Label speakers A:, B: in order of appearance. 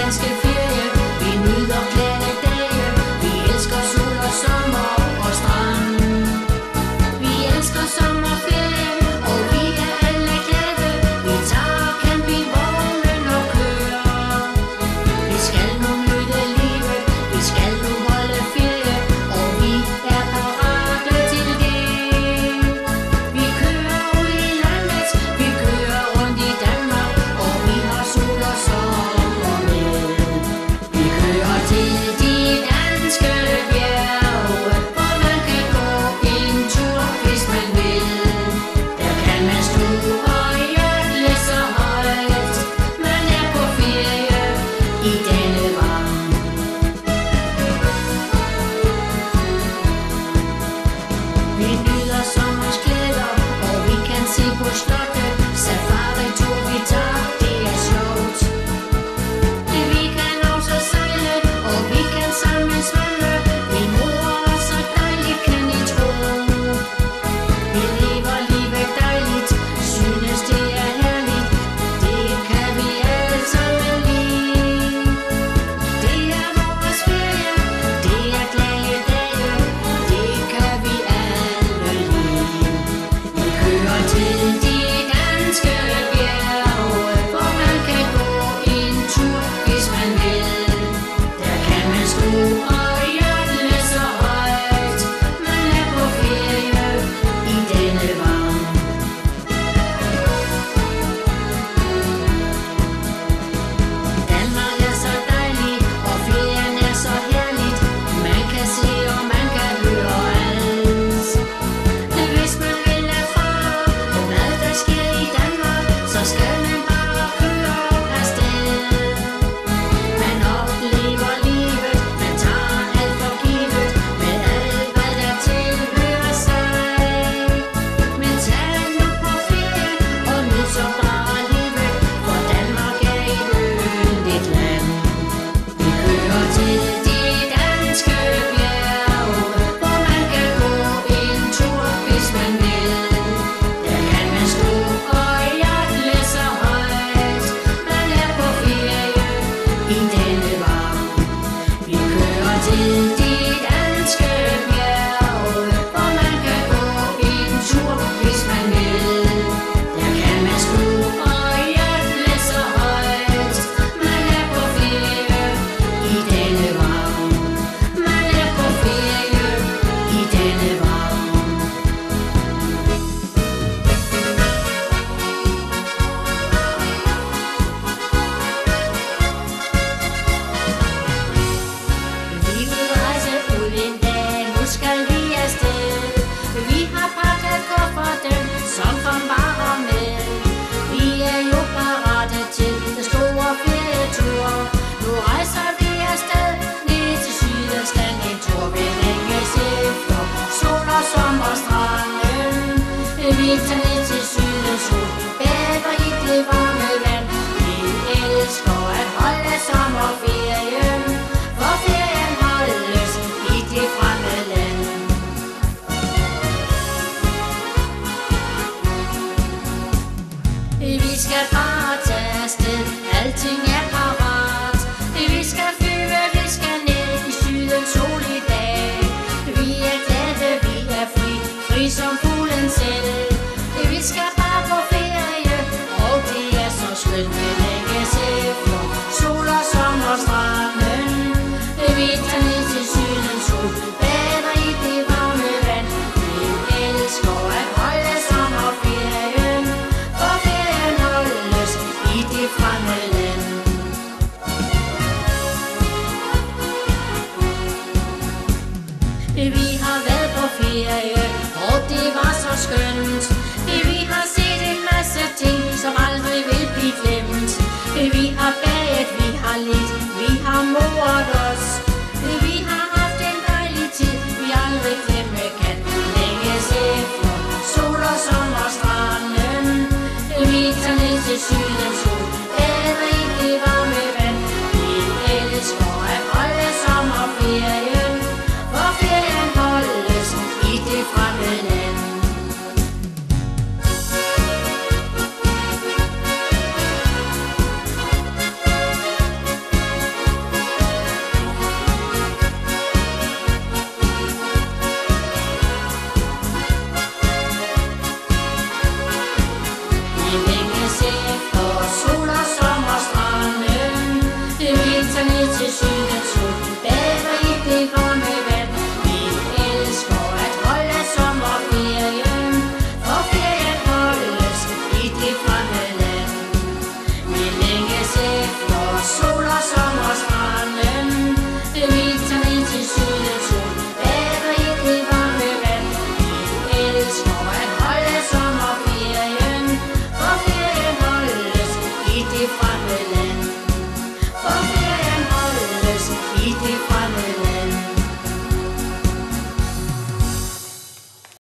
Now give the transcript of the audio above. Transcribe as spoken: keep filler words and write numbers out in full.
A: danske ferie. Vi nyder glade dage. Vi elsker sol og sommer og strand. Vi elsker sommerferie, og vi er alle glade. Vi tager campingvognen og kører. Vi skal nu nyde livet, vi skal nu holde ferie, og vi er parate til det. Vi kører ud i landet, vi kører rundt i Danmark, og vi har sol og sommer med. Vi kører til de danske bjerge, hvor man kan gå en tur, hvis man vil. Der kan man stå og jodle så højt. Man er på ferie i denne varme. Vi nyder sommerens glæder, og vi kan se på slottet. Safari-tur vi tager, det er sjovt. Vi kan også sejle, og vi kan sammen svømme. Min mor er så dejlig, kan I tro. Vi lever livet dejligt, synes det er herligt. Det kan vi alle sammen lide. Det er vores ferie, det er glade dage. Det kan vi alle lide. Vi kører til de danske bjerge, hvor man kan gå en tur, hvis man vil. Der kan man stå og jodle så højt. Man er på ferie i denne varme. Danmark er så dejlig, og ferien er så herligt. Man kan se og man kan høre alt. Hvis man vil erfare, hvad der sker i Danmark, så skal man bare køre afsted. Man oplever livet, man tager alt for givet, med alt hvad der tilhører sig. Men tag nu på ferie, og nyd så bare livet, for Danmark er et yndigt land. Vi kører til de danske bjerge, hvor man kan gå en tur, hvis man vil. Der kan man stå og jodle så højt. Man er på ferie i denne varme. Vi kører til de danske bjerge, hvor man kan gå en tur, hvis man vil. Der kan man stå og jodle så højt. Man er på ferie i denne varme. Man er på ferie i denne varme. Vi vil rejse ud en dag, nu skal vi afsted. Vi har pakket kufferten, som kom bare med. Vi er jo parate til den store ferietur. Nu rejser vi afsted ned til Sydøstland, en tur ved længes efter sol og sommerstranden. Vi tager ned til sydens sol, bader i det varme vand. Vi elsker at holde sommerferien, for ferien holdes i det fremmede land. Vi skal bare